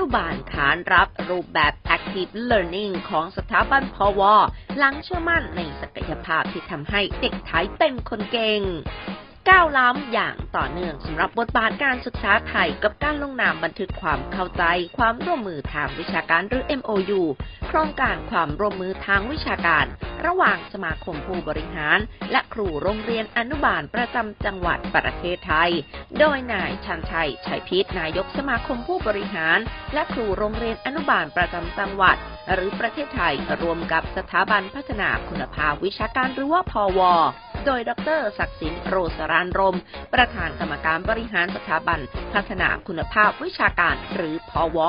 บาลขานรับรูปแบบ Active Learning ของสถาบันพว.หลังเชื่อมั่นในศักยภาพที่ทำให้เด็กไทยเป็นคนเก่งก้าวล้ำอย่างต่อเนื่องสำหรับบทบาทการศึกษาไทยกับการลงนามบันทึกความเข้าใจความร่วมมือทางวิชาการหรือ MOU โครงการความร่วมมือทางวิชาการระหว่างสมาคมผู้บริหารและครูโรงเรียนอนุบาลประจำจังหวัดประเทศไทยโดยนายชันชัย ชัยพิษนายกสมาคมผู้บริหารและครูโรงเรียนอนุบาลประจำจังหวัดหรือประเทศไทยรวมกับสถาบันพัฒนาคุณภาพวิชาการหรือว่าพว.โดยดร.ศักดิ์สิน โรสรานรมประธานกรรมการบริหารสถาบันพัฒนาคุณภาพวิชาการหรือพว.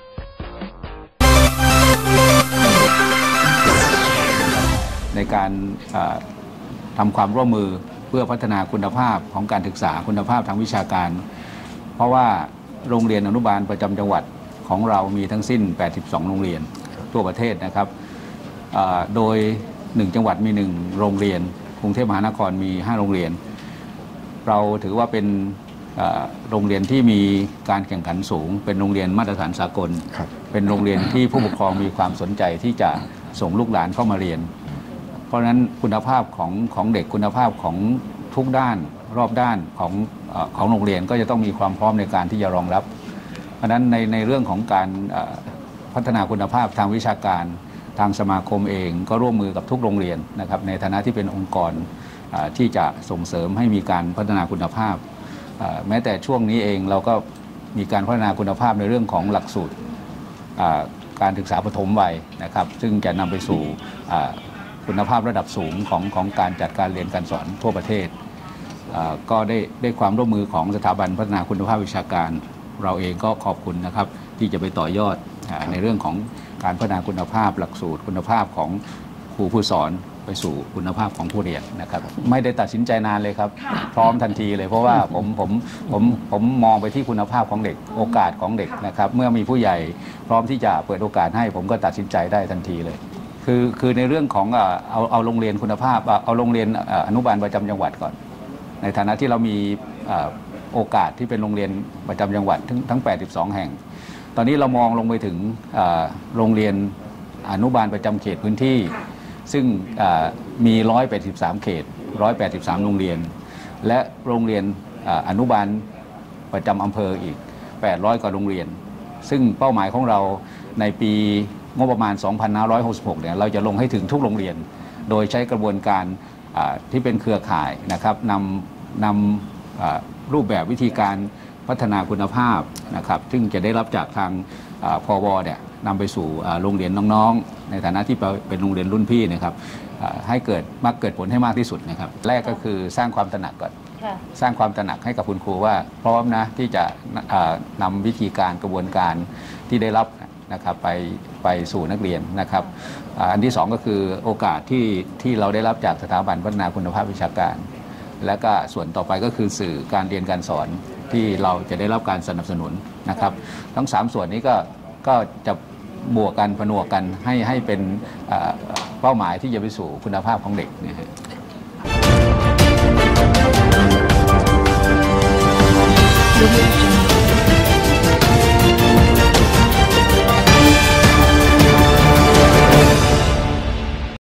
ในการทำความร่วมมือเพื่อพัฒนาคุณภาพของการศึกษาคุณภาพทางวิชาการเพราะว่าโรงเรียนอนุบาลประจำจังหวัดของเรามีทั้งสิ้น82โรงเรียนทั่วประเทศนะครับโดย1จังหวัดมี1โรงเรียนกรุงเทพมหานครมี5โรงเรียนเราถือว่าเป็นโรงเรียนที่มีการแข่งขันสูงเป็นโรงเรียนมาตรฐานสากลเป็นโรงเรียนที่ผู้ปกครองมีความสนใจที่จะส่งลูกหลานเข้ามาเรียนเพราะฉะนั้นคุณภาพของเด็กคุณภาพของทุกด้านรอบด้านของโรงเรียนก็จะต้องมีความพร้อมในการที่จะรองรับเพราะฉะนั้นในเรื่องของการพัฒนาคุณภาพทางวิชาการทางสมาคมเองก็ร่วมมือกับทุกโรงเรียนนะครับในฐานะที่เป็นองค์กรที่จะส่งเสริมให้มีการพัฒนาคุณภาพแม้แต่ช่วงนี้เองเราก็มีการพัฒนาคุณภาพในเรื่องของหลักสูตรการศึกษาปฐมวัยนะครับซึ่งจะนำไปสู่คุณภาพระดับสูงของการจัดการเรียนการสอนทั่วประเทศก็ได้ความร่วมมือของสถาบันพัฒนาคุณภาพวิชาการเราเองก็ขอบคุณนะครับที่จะไปต่อยอดในเรื่องของการพัฒนาคุณภาพหลักสูตรคุณภาพของครูผู้สอนไปสู่คุณภาพของผู้เรียนนะครับไม่ได้ตัดสินใจนานเลยครับพร้อมทันทีเลยเพราะว่าผมมองไปที่คุณภาพของเด็กโอกาสของเด็กนะครับเมื่อมีผู้ใหญ่พร้อมที่จะเปิดโอกาสให้ผมก็ตัดสินใจได้ทันทีเลยคือในเรื่องของเอาโรงเรียนคุณภาพเอาโรงเรียนอนุบาลประจำจังหวัดก่อนในฐานะที่เรามีโอกาสที่เป็นโรงเรียนประจำจังหวัดทั้ง82แห่งตอนนี้เรามองลงไปถึงโรงเรียนอนุบาลประจำเขตพื้นที่ซึ่งมี183เขต183โรงเรียนและโรงเรียนอนุบาลประจำอำเภออีก800กว่าโรงเรียนซึ่งเป้าหมายของเราในปีงบประมาณ2566เนี่ยเราจะลงให้ถึงทุกโรงเรียนโดยใช้กระบวนการที่เป็นเครือข่ายนะครับนำรูปแบบวิธีการพัฒนาคุณภาพนะครับซึ่งจะได้รับจากทางพว.เนี่ยนำไปสู่โรงเรียนน้องๆในฐานะที่เป็นโรงเรียนรุ่นพี่นะครับให้เกิดผลให้มากที่สุดนะครับแรกก็คือสร้างความตระหนักก่อนสร้างความตระหนักให้กับคุณครูว่าพร้อมนะที่จะนำวิธีการกระบวนการที่ได้รับนะครับไปสู่นักเรียนนะครับอันที่2ก็คือโอกาสที่เราได้รับจากสถาบันพัฒนาคุณภาพวิชาการและก็ส่วนต่อไปก็คือสื่อการเรียนการสอนที่เราจะได้รับการสนับสนุนนะครับทั้ง3ส่วนนี้ก็จะบวกกันผนวกกันให้เป็นเป้าหมายที่จะไปสู่คุณภาพของเด็กนะฮะ